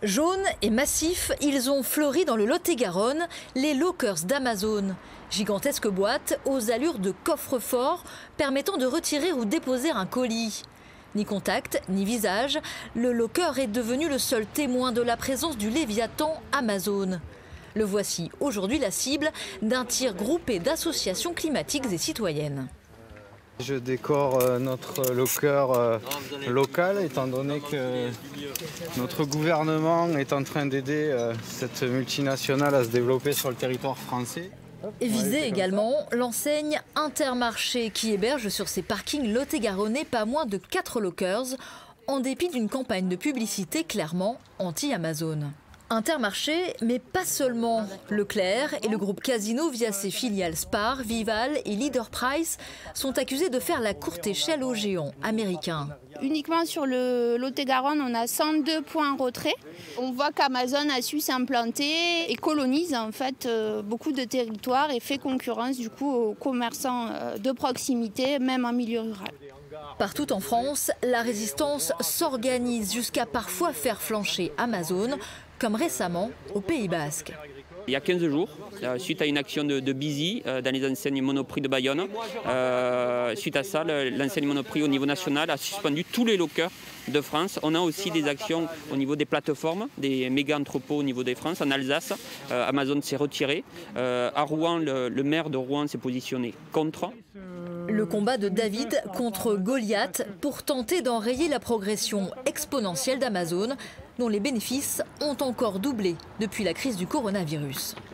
Jaunes et massifs, ils ont fleuri dans le Lot-et-Garonne, les lockers d'Amazon. Gigantesques boîtes aux allures de coffre-fort permettant de retirer ou déposer un colis. Ni contact, ni visage, le locker est devenu le seul témoin de la présence du Léviathan Amazon. Le voici aujourd'hui la cible d'un tir groupé d'associations climatiques et citoyennes. Je décore notre locker local étant donné que notre gouvernement est en train d'aider cette multinationale à se développer sur le territoire français. Et visée également l'enseigne Intermarché qui héberge sur ses parkings lot-et-garonnais pas moins de 4 lockers en dépit d'une campagne de publicité clairement anti-Amazon. Intermarché, mais pas seulement. Leclerc et le groupe Casino, via ses filiales Spar, Vival et Leader Price, sont accusés de faire la courte échelle aux géants américains. Uniquement sur le Lot-et-Garonne, on a 102 points retrait. On voit qu'Amazon a su s'implanter et colonise en fait beaucoup de territoires et fait concurrence du coup aux commerçants de proximité, même en milieu rural. Partout en France, la résistance s'organise jusqu'à parfois faire flancher Amazon, comme récemment au Pays Basque. Il y a 15 jours, suite à une action de Busy dans les enseignes Monoprix de Bayonne, suite à ça, l'enseigne Monoprix au niveau national a suspendu tous les lockers de France. On a aussi des actions au niveau des plateformes, des méga entrepôts au niveau des France. En Alsace, Amazon s'est retiré. À Rouen, le maire de Rouen s'est positionné contre. Le combat de David contre Goliath pour tenter d'enrayer la progression exponentielle d'Amazon, dont les bénéfices ont encore doublé depuis la crise du coronavirus.